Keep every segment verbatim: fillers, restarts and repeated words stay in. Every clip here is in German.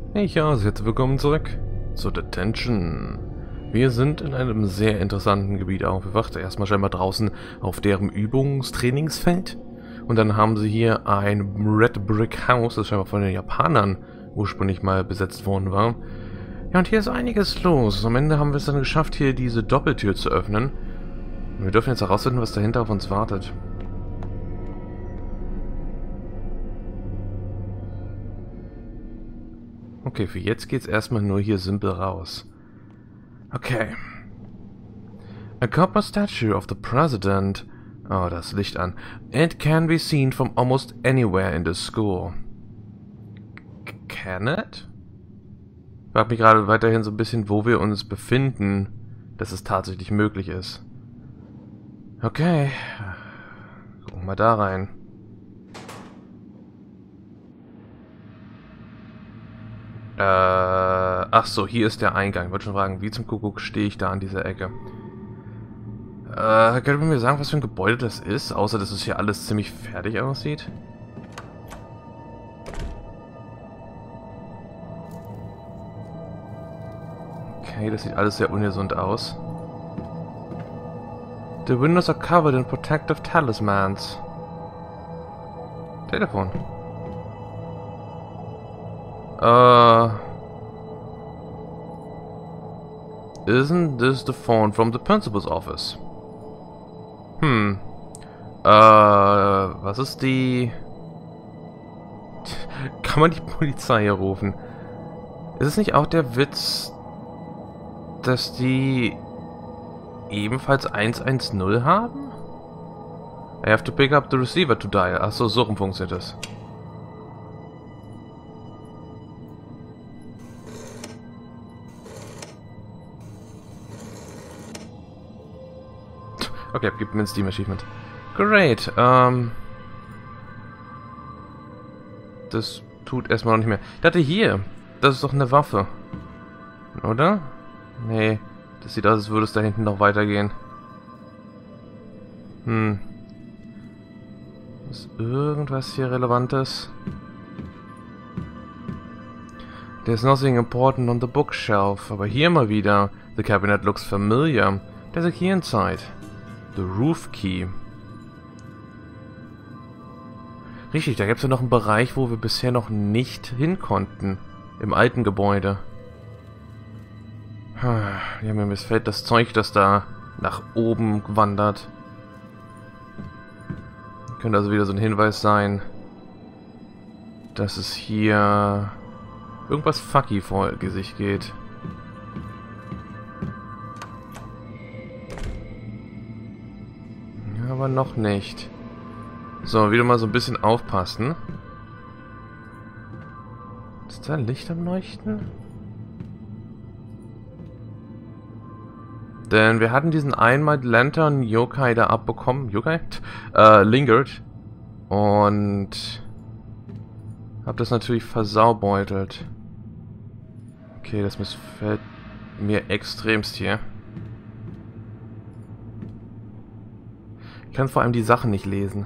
Hey, ja, herzlich willkommen zurück zur Detention. Wir sind in einem sehr interessanten Gebiet aufgewacht. Erstmal scheinbar draußen auf deren Übungstrainingsfeld. Und dann haben sie hier ein Red Brick House, das scheinbar von den Japanern ursprünglich mal besetzt worden war. Ja, und hier ist einiges los. Am Ende haben wir es dann geschafft, hier diese Doppeltür zu öffnen. Und wir dürfen jetzt herausfinden, was dahinter auf uns wartet. Okay, für jetzt geht's erstmal nur hier simpel raus. Okay. A copper statue of the president. Oh, das Licht an. It can be seen from almost anywhere in the school. Can it? Ich frage mich gerade weiterhin so ein bisschen, wo wir uns befinden, dass es tatsächlich möglich ist. Okay. Gucken wir mal da rein. Äh, ach so, hier ist der Eingang. Ich wollte schon fragen, wie zum Kuckuck stehe ich da an dieser Ecke? Äh, könnt ihr mir sagen, was für ein Gebäude das ist? Außer, dass es hier alles ziemlich fertig aussieht? Okay, das sieht alles sehr ungesund aus. The windows are covered in protective talismans. Telefon. Uh, isn't this the phone from the principal's office? Hm. Äh, uh, was ist die... Kann man die Polizei hier rufen? Ist es nicht auch der Witz, dass die ebenfalls eins eins null haben? I have to pick up the receiver to dial. Achso, so rum funktioniert das. Okay, gib mir ein Steam Achievement. Great, ähm... das tut erstmal noch nicht mehr. Ich dachte hier, das ist doch eine Waffe. Oder? Nee, das sieht aus, als würde es da hinten noch weitergehen. Hm. Ist irgendwas hier Relevantes? There's nothing important on the bookshelf. Aber hier mal wieder. The cabinet looks familiar. There's a key inside. The Roof Key. Richtig, da gibt es ja noch einen Bereich, wo wir bisher noch nicht hin konnten. Im alten Gebäude. Ja, mir missfällt das Zeug, das da nach oben wandert. Könnte also wieder so ein Hinweis sein, dass es hier irgendwas fucky vor Gesicht geht. Aber noch nicht. So, wieder mal so ein bisschen aufpassen. Ist da Licht am Leuchten? Denn wir hatten diesen einmal Lantern Yokai da abbekommen. Yokai? Äh, Lingered. Und hab das natürlich versaubeutelt. Okay, das missfällt mir extremst hier. Ich kann vor allem die Sachen nicht lesen.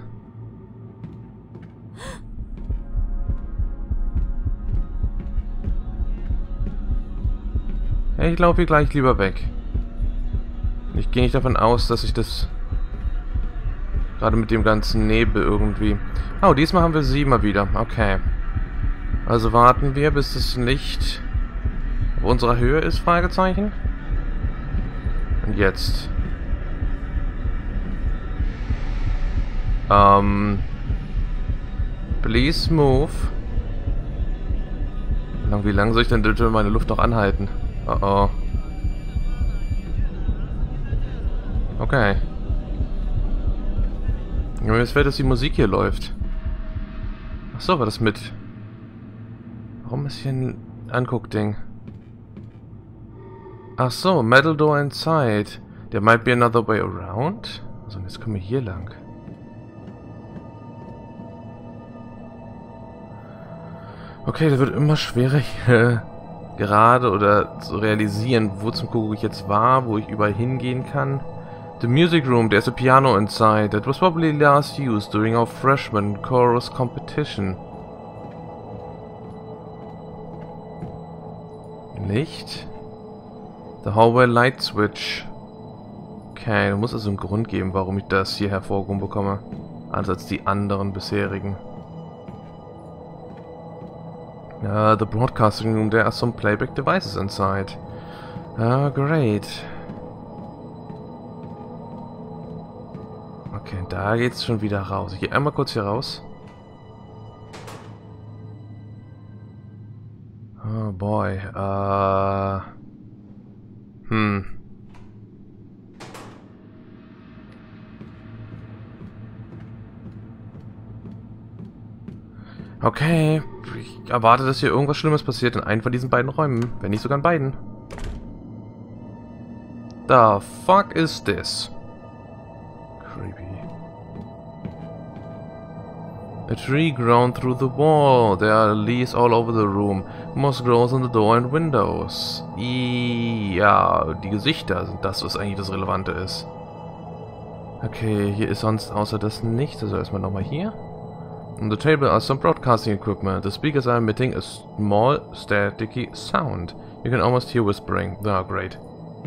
Ich laufe hier gleich lieber weg. Ich gehe nicht davon aus, dass ich das gerade mit dem ganzen Nebel irgendwie... Oh, diesmal haben wir sie mal wieder. Okay. Also warten wir, bis das Licht auf unserer Höhe ist, Fragezeichen. Und jetzt... Um, please move. Wie lange soll ich denn bitte meine Luft noch anhalten? Oh oh. Okay. Mir missfällt, dass die Musik hier läuft. Achso, war das mit... Warum ist hier ein Anguckding? Achso, metal door inside. There might be another way around. Also jetzt kommen wir hier lang. Okay, das wird immer schwerer hier gerade oder zu realisieren, wo zum Kuckuck ich jetzt war, wo ich überall hingehen kann. The music room, there's a piano inside. That was probably last used during our freshman chorus competition. Licht. The Hallway Light Switch. Okay, du musst also einen Grund geben, warum ich das hier hervorgehoben bekomme. Anders als die anderen bisherigen. Uh, the broadcasting room, there are some playback devices inside. Ah, uh, great. Okay, da geht's schon wieder raus. Ich gehe einmal kurz hier raus. Oh boy. Uh, hm. Okay, ich erwarte, dass hier irgendwas Schlimmes passiert in einem von diesen beiden Räumen. Wenn nicht sogar in beiden. The fuck is this? Creepy. A tree grown through the wall. There are leaves all over the room. Moss grows on the door and windows. I, ja, die Gesichter sind das, was eigentlich das Relevante ist. Okay, hier ist sonst außer das nichts. Also erstmal nochmal hier. On the table are some broadcasting equipment. The speakers are emitting a small, staticky sound. You can almost hear whispering. They are great.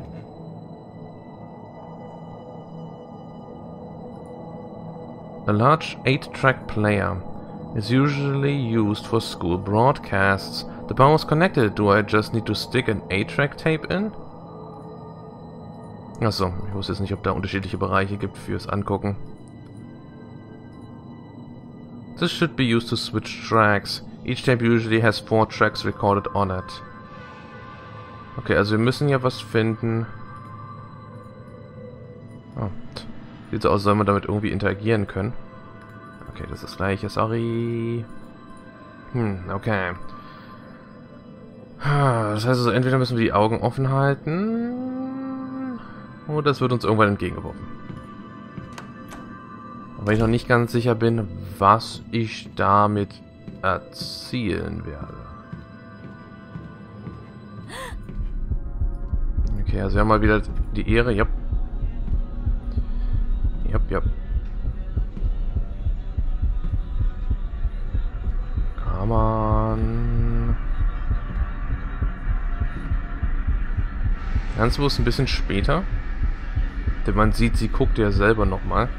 A large eight track player is usually used for school broadcasts. The power is connected. Do I just need to stick an eight track tape in? Achso, ich wusste jetzt nicht, ob da unterschiedliche Bereiche gibt fürs Angucken. This should be used to switch tracks. Each tape usually has four tracks recorded on it. Okay, also wir müssen ja was finden. Oh, sieht so aus, als soll man damit irgendwie interagieren können. Okay, das ist das gleiche, sorry. Hm, okay. Das heißt also, entweder müssen wir die Augen offen halten, oder es wird uns irgendwann entgegengeworfen. Aber ich noch nicht ganz sicher bin, was ich damit erzielen werde. Okay, also wir haben mal wieder die Ehre, ja. Ja, ja. Come on. Ganz bewusst ein bisschen später. Denn man sieht, sie guckt ja selber nochmal.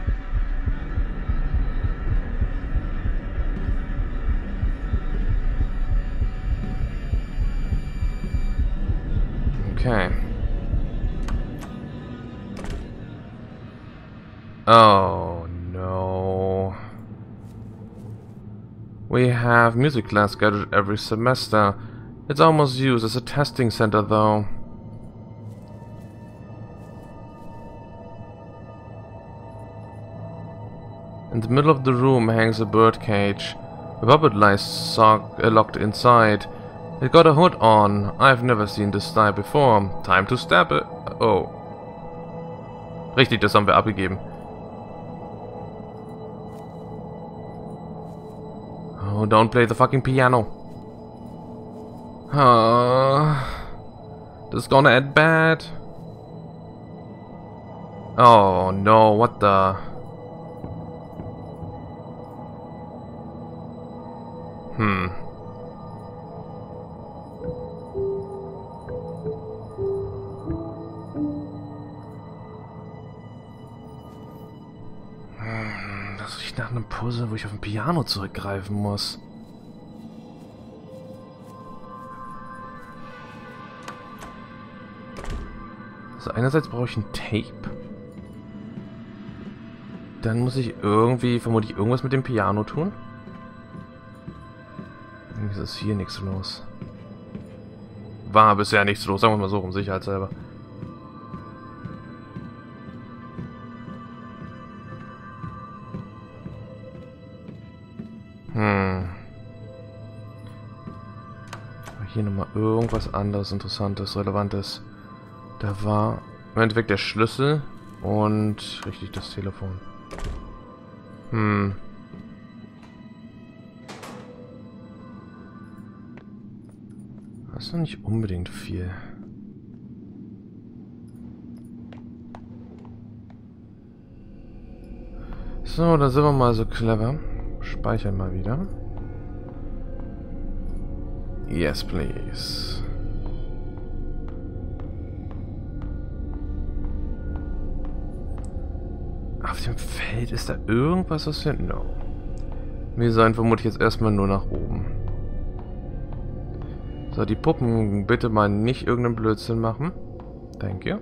Okay. Oh no. We have music class scheduled every semester. It's almost used as a testing center though. In the middle of the room hangs a bird cage. A puppet lies sock, uh, locked inside. It got a hood on. I've never seen this style before. Time to stab it. Oh. Richtig, das haben wir abgegeben. Oh, don't play the fucking piano. Uh, this is gonna end bad. Oh no, what the... Hmm. Das riecht nach einem Puzzle, wo ich auf ein Piano zurückgreifen muss. Also einerseits brauche ich ein Tape. Dann muss ich irgendwie, vermutlich irgendwas mit dem Piano tun. Irgendwie ist hier nichts los. War bisher nichts los, sagen wir mal so, um sicherheitshalber. Hm. Hier nochmal irgendwas anderes Interessantes, Relevantes. Da war im Endeffekt der Schlüssel und richtig das Telefon. Hm. Das ist noch nicht unbedingt viel. So, da sind wir mal so clever. Speichern mal wieder. Yes, please. Auf dem Feld ist da irgendwas, was wir... No. Wir sollen vermutlich jetzt erstmal nur nach oben. So, die Puppen bitte mal nicht irgendeinen Blödsinn machen. Danke.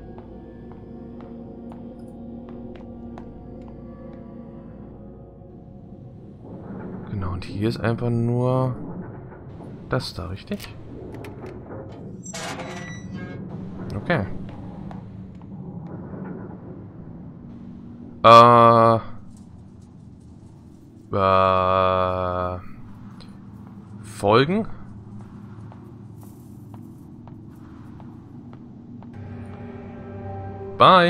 Genau, und hier ist einfach nur das da, richtig? Okay. Äh... Äh... Folgen? Bye.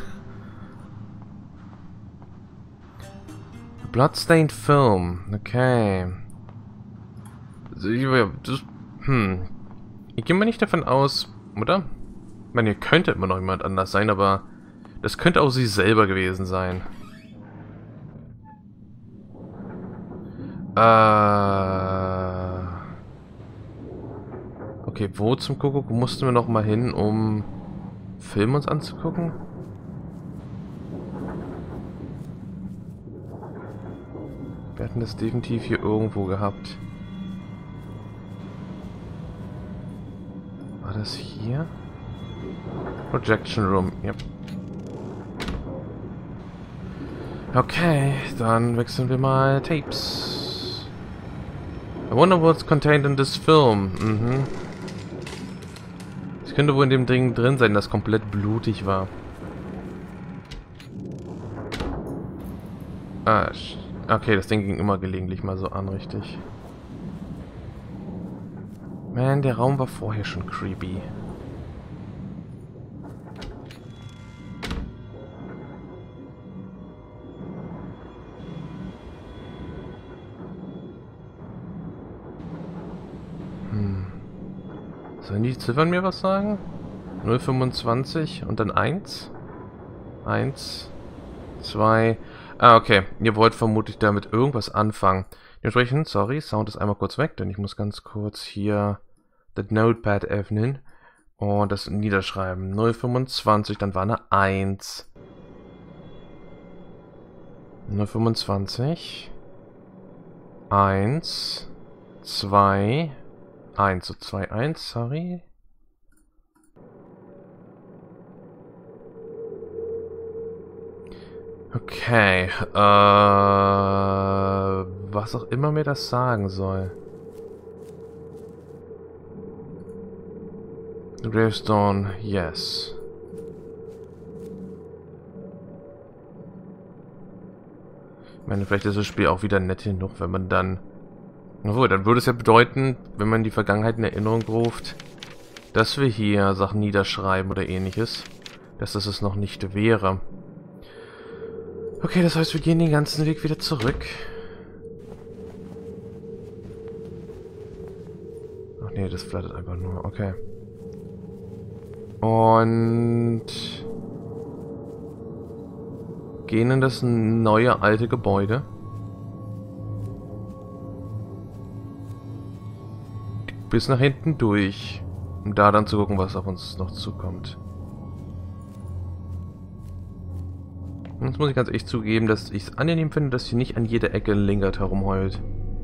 Bloodstained Film. Okay. Das, hm. Ich gehe mal nicht davon aus, oder? Ich meine, hier könnte immer noch jemand anders sein, aber das könnte auch sie selber gewesen sein. Äh. Okay, wo zum Kuckuck mussten wir noch mal hin, um Film uns anzugucken? Wir hatten das definitiv hier irgendwo gehabt. War das hier? Projection Room, yep. Okay, dann wechseln wir mal Tapes. I wonder what's contained in this film. Mhm. Es könnte wohl in dem Ding drin sein, das komplett blutig war. Ah, okay, das Ding ging immer gelegentlich mal so an, richtig. Man, der Raum war vorher schon creepy. Hm. Sollen die Ziffern mir was sagen? null fünfundzwanzig und dann eins? eins, zwei... Ah, okay. Ihr wollt vermutlich damit irgendwas anfangen. Dementsprechend, sorry, Sound ist einmal kurz weg, denn ich muss ganz kurz hier das Notepad öffnen und das niederschreiben. null fünfundzwanzig, dann war eine eins. null fünfundzwanzig. eins. zwei. eins, so zwei, eins, sorry. Okay, äh, was auch immer mir das sagen soll. Gravestone, yes. Ich meine, vielleicht ist das Spiel auch wieder nett genug, wenn man dann... Obwohl, dann würde es ja bedeuten, wenn man die Vergangenheit in Erinnerung ruft, dass wir hier Sachen niederschreiben oder ähnliches. Dass das es noch nicht wäre. Okay, das heißt, wir gehen den ganzen Weg wieder zurück. Ach nee, das flattert einfach nur. Okay. Und... gehen in das neue, alte Gebäude. Bis nach hinten durch. Um da dann zu gucken, was auf uns noch zukommt. Jetzt muss ich ganz ehrlich zugeben, dass ich es angenehm finde, dass sie nicht an jeder Ecke lingert herumheult.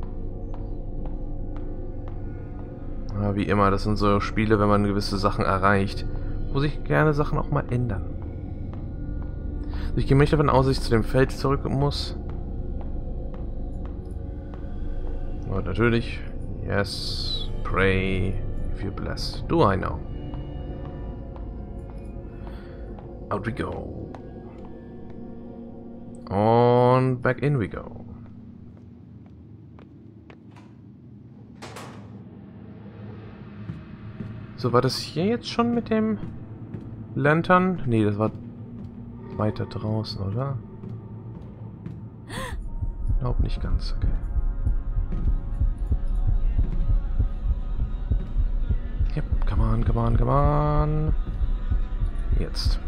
Aber wie immer, das sind so Spiele, wenn man gewisse Sachen erreicht, wo sich gerne Sachen auch mal ändern. Also ich gehe nicht davon aus, dass ich zu dem Feld zurück muss. Und natürlich, yes, pray, if you're blessed. Do I know? Out we go. Und back in we go. So, war das hier jetzt schon mit dem Lantern? Nee, das war weiter draußen, oder? Ich glaube nicht ganz, okay. Yep, come on, come on, come on. Jetzt.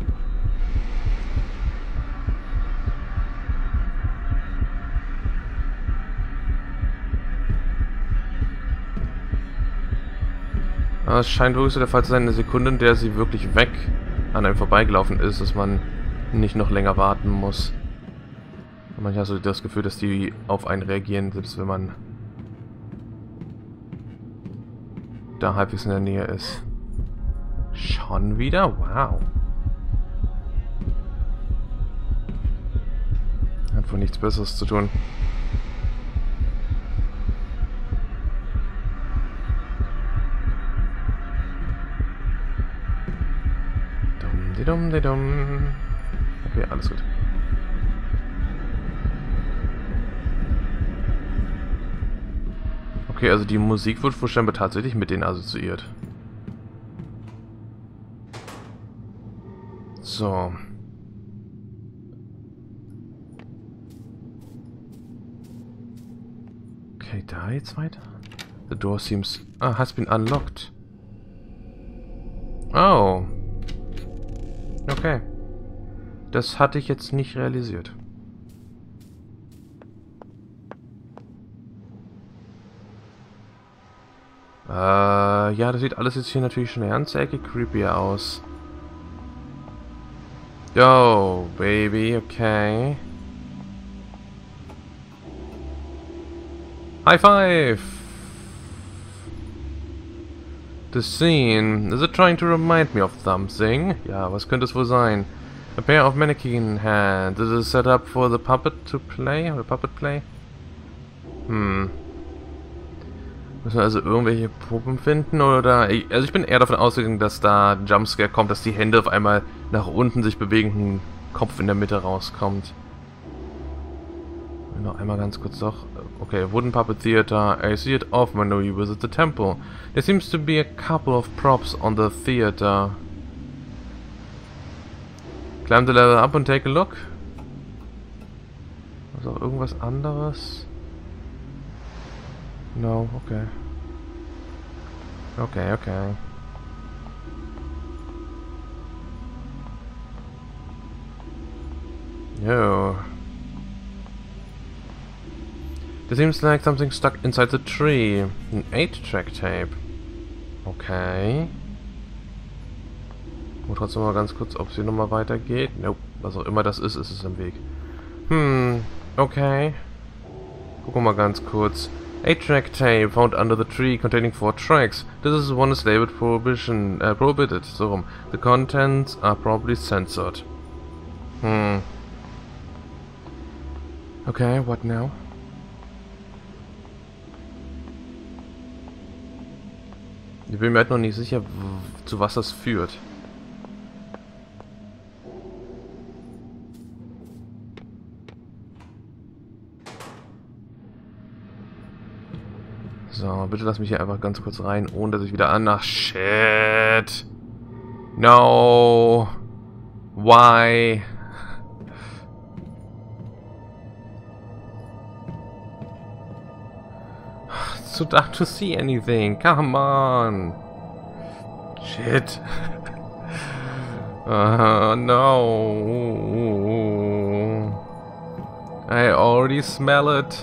Es scheint wirklich so der Fall zu sein, eine Sekunde, in der sie wirklich weg an einem vorbeigelaufen ist, dass man nicht noch länger warten muss. Manchmal hast du das Gefühl, dass die auf einen reagieren, selbst wenn man da halbwegs in der Nähe ist. Schon wieder? Wow. Hat wohl nichts Besseres zu tun. Dum, di dum, di dum. Okay, alles gut. Okay, also die Musik wird wohl scheinbar tatsächlich mit denen assoziiert. So. Okay, da jetzt weiter. The door seems... Ah, has been unlocked. Oh. Okay. Das hatte ich jetzt nicht realisiert. Äh, ja, das sieht alles jetzt hier natürlich schon eine ganze Ecke creepier aus. Yo, baby, okay. High five! The scene. Is it trying to remind me of something? Ja, was könnte es wohl sein? A pair of mannequin hands. Is it set up for the puppet to play? Or puppet play? Hm. Müssen wir also irgendwelche Puppen finden oder... Also ich bin eher davon ausgegangen, dass da ein Jumpscare kommt, dass die Hände auf einmal nach unten sich bewegen, ein Kopf in der Mitte rauskommt. Noch einmal ganz kurz doch. Okay, Wooden Puppet Theater. I see it often when we visit the temple. There seems to be a couple of props on the theater. Climb the level up and take a look. Ist auch irgendwas anderes? No, okay. Okay, okay. Yo. There seems like something stuck inside the tree. An eight track tape. Okay. Und trotzdem mal ganz kurz, ob es hier nochmal weitergeht. Nope. Was auch immer das ist, ist es im Weg. Hm. Okay. Gucken wir mal ganz kurz. eight track tape found under the tree containing four tracks. This is one is labeled prohibition, uh, prohibited. So rum. The contents are probably censored. Hmm. Okay, what now? Ich bin mir halt noch nicht sicher, zu was das führt. So, bitte lass mich hier einfach ganz kurz rein, ohne dass ich wieder an... Ach, shit. No. Why? It's too dark to see anything. Come on. Shit. Uh, no. I already smell it.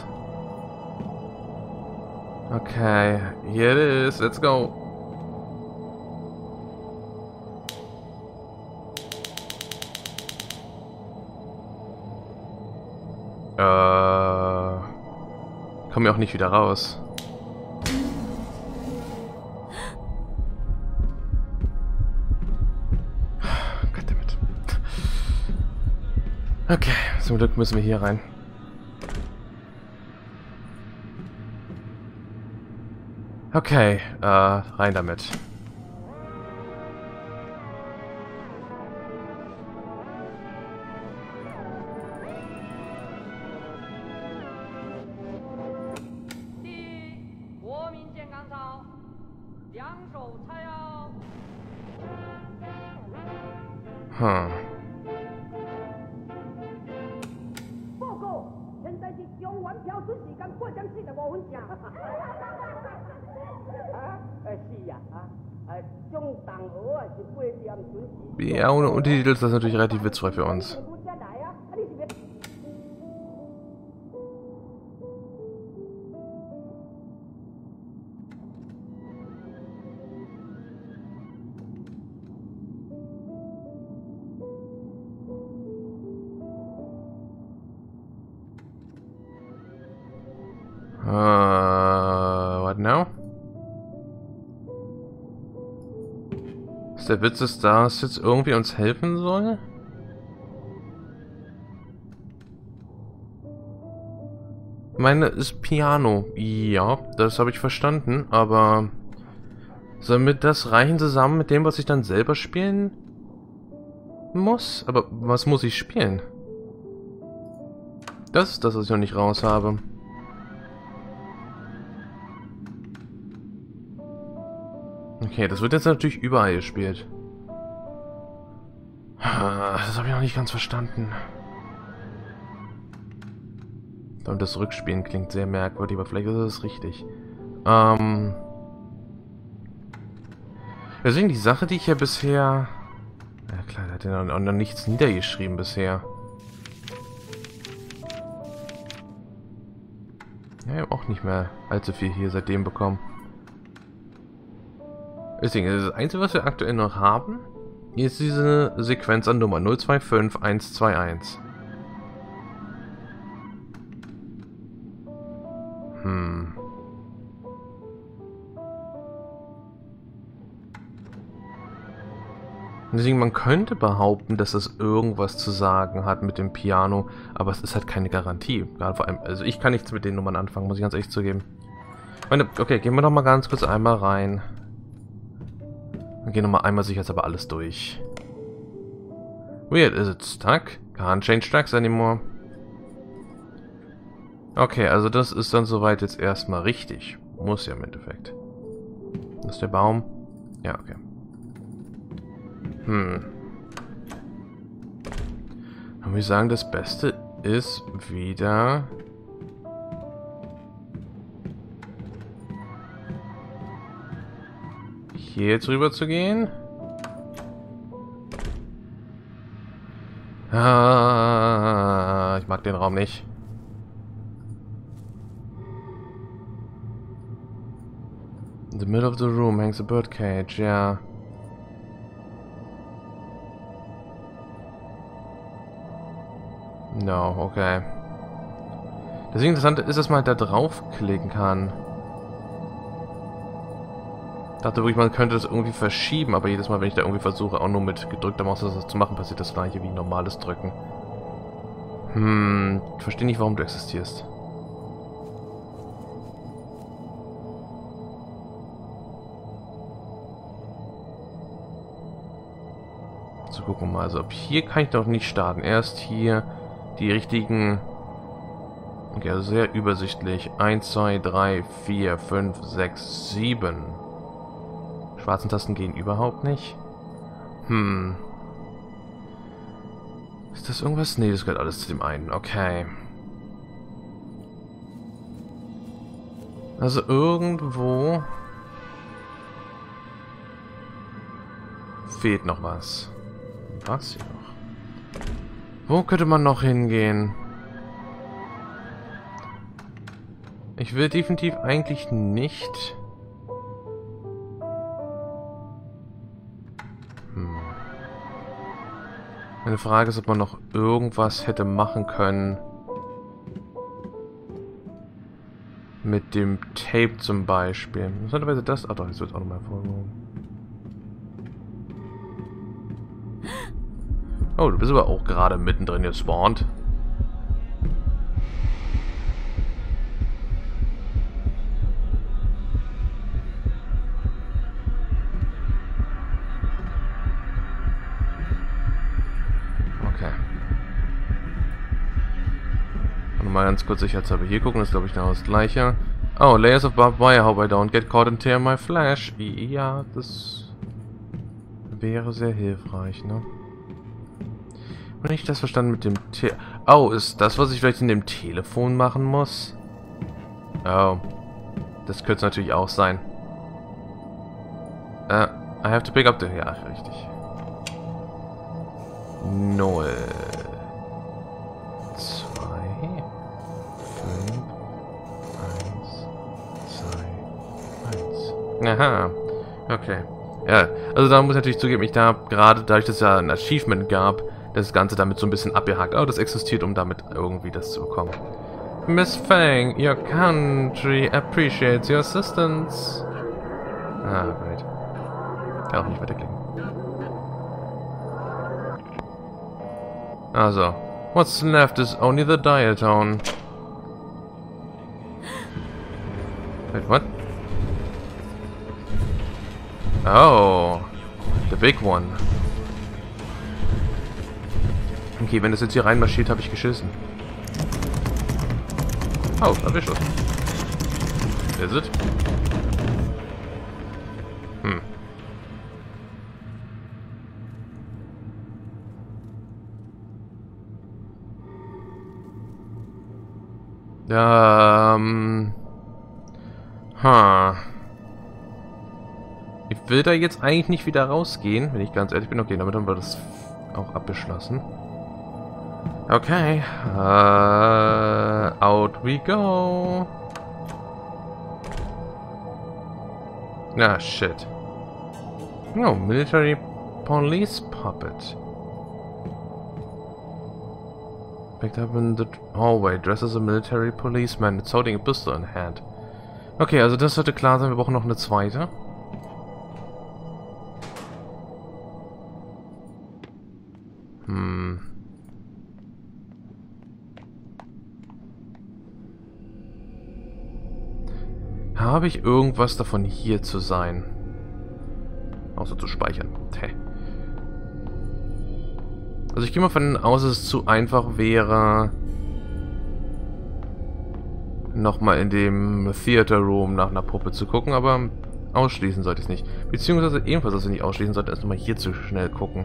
Okay, here it is. Let's go. Äh, komm ja auch nicht wieder raus. Goddammit. Okay, zum Glück müssen wir hier rein. Okay, äh, rein damit. Hm. Ja, ohne Untertitel ist das natürlich relativ witzfrei für uns. Ist der Witz, dass das jetzt irgendwie uns helfen soll? Meine ist Piano. Ja, das habe ich verstanden, aber soll mir das reichen zusammen mit dem, was ich dann selber spielen muss? Aber was muss ich spielen? Das ist das, was ich noch nicht raus habe. Okay, das wird jetzt natürlich überall gespielt. Das habe ich noch nicht ganz verstanden. Und das Rückspielen klingt sehr merkwürdig, aber vielleicht ist es richtig. Ähm... Deswegen die Sache, die ich ja bisher... Ja klar, der hat ja noch, noch nichts niedergeschrieben bisher. Ja, ich habe auch nicht mehr allzu viel hier seitdem bekommen. Deswegen, das Einzige, was wir aktuell noch haben, ist diese Sequenz an Nummer null zwei fünf eins zwei eins. Hm. Deswegen, man könnte behaupten, dass es irgendwas zu sagen hat mit dem Piano, aber es ist halt keine Garantie. Gerade vor allem, also ich kann nichts mit den Nummern anfangen, muss ich ganz ehrlich zugeben. Meine, okay, gehen wir noch mal ganz kurz einmal rein. Wir gehen noch mal einmal sicher jetzt aber alles durch. Weird, is it stuck? Can't change tracks anymore. Okay, also das ist dann soweit jetzt erstmal richtig. Muss ja im Endeffekt. Das ist der Baum. Ja, okay. Hm. Dann würde ich sagen, das Beste ist wieder... hier jetzt rüber zu gehen. Ah, ich mag den Raum nicht. In the middle of the room hangs a birdcage, ja. No, okay. Das Interessante ist, dass man da draufklicken kann. Ich dachte wirklich, man könnte das irgendwie verschieben, aber jedes Mal, wenn ich da irgendwie versuche, auch nur mit gedrückter Maus das zu machen, passiert das gleiche wie normales Drücken. Hm, ich verstehe nicht, warum du existierst. So, gucken wir mal. Also, ab hier kann ich doch nicht starten. Erst hier die richtigen... Okay, also sehr übersichtlich. eins, zwei, drei, vier, fünf, sechs, sieben. Schwarzen Tasten gehen überhaupt nicht. Hm. Ist das irgendwas? Nee, das gehört alles zu dem einen. Okay. Also irgendwo... fehlt noch was. Was hier noch? Wo könnte man noch hingehen? Ich will definitiv eigentlich nicht... Hm. Meine Frage ist, ob man noch irgendwas hätte machen können. Mit dem Tape zum Beispiel. Interessanterweise das... Ach doch, jetzt wird es auch nochmal hervorgehoben. Oh, du bist aber auch gerade mittendrin gespawnt. Okay. Und mal ganz kurz sicherheitshalber hier gucken, das ist glaube ich genau das gleiche. Oh, layers of barbed wire, hope I don't get caught and tear my flesh. Ja, das wäre sehr hilfreich, ne? Und ich das verstanden mit dem Te Oh, ist das, was ich vielleicht in dem Telefon machen muss? Oh. Das könnte es natürlich auch sein. Uh, I have to pick up the... Ja, richtig. Null. Zwei. Fünf. Eins. Zwei. Eins. Aha. Okay. Ja, also da muss ich natürlich zugeben, ich da gerade, dadurch, dass es ja ein Achievement gab, das Ganze damit so ein bisschen abgehakt. Oh, das existiert, um damit irgendwie das zu bekommen. Miss Fang, your country appreciates your assistance. Ah, great. Kann auch nicht weiterklicken. Also, what's left is only the diatone. Wait, what? Oh, the big one. Okay, wenn das jetzt hier reinmarschiert, habe ich geschissen. Oh, erwischt uns. Is it? Hm. Ähm. Ha. Ich will da jetzt eigentlich nicht wieder rausgehen, wenn ich ganz ehrlich bin. Okay, damit haben wir das auch abgeschlossen. Okay. Uh, out we go. Ah, shit. No, military police puppet. Picked up in the hallway, dressed as a military policeman. It's holding a pistol in hand. Okay, also das sollte klar sein. Wir brauchen noch eine zweite. Hm. Habe ich irgendwas davon, hier zu sein? Außer zu speichern. Hä. Also ich gehe mal von aus, dass es zu einfach wäre, nochmal in dem Theater Room nach einer Puppe zu gucken, aber ausschließen sollte ich es nicht. Beziehungsweise ebenfalls, was ich nicht ausschließen sollte, ist nochmal hier zu schnell gucken.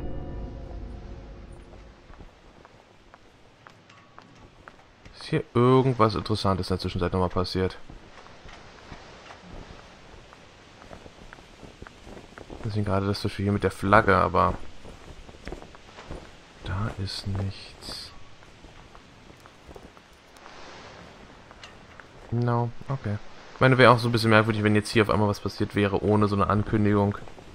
Ist hier irgendwas Interessantes in der Zwischenzeit nochmal passiert? Deswegen gerade das Beispiel hier mit der Flagge, aber da ist nichts. No, okay. Ich meine, wäre auch so ein bisschen merkwürdig, wenn jetzt hier auf einmal was passiert wäre, ohne so eine Ankündigung.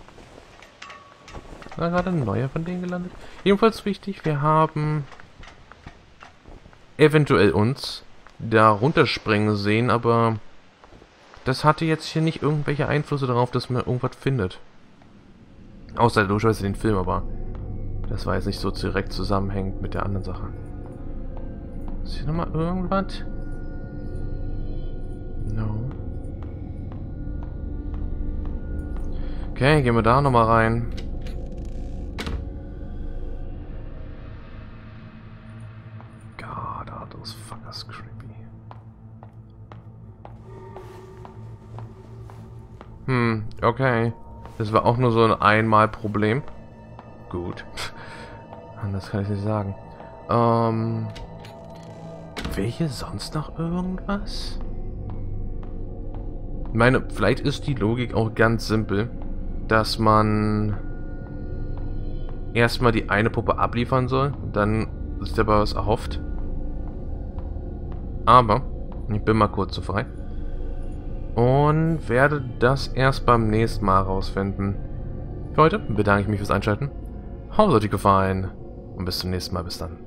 Ist da gerade ein neuer von denen gelandet? Ebenfalls wichtig, wir haben eventuell uns da runterspringen sehen, aber das hatte jetzt hier nicht irgendwelche Einflüsse darauf, dass man irgendwas findet. Außer logischerweise den Film, aber das war jetzt nicht so direkt zusammenhängend mit der anderen Sache. Ist hier nochmal irgendwas? No. Okay, gehen wir da nochmal rein. God, are those fuckers creepy. Hm, okay. Das war auch nur so ein Einmal-Problem. Gut. Anders kann ich nicht sagen. Ähm. Wäre hier sonst noch irgendwas? Ich meine, vielleicht ist die Logik auch ganz simpel, dass man erstmal die eine Puppe abliefern soll, dann sich dabei was erhofft. Aber ich bin mal kurz so frei und werde das erst beim nächsten Mal rausfinden. Für heute bedanke ich mich fürs Einschalten. Hoffe, es hat euch gefallen und bis zum nächsten Mal. Bis dann.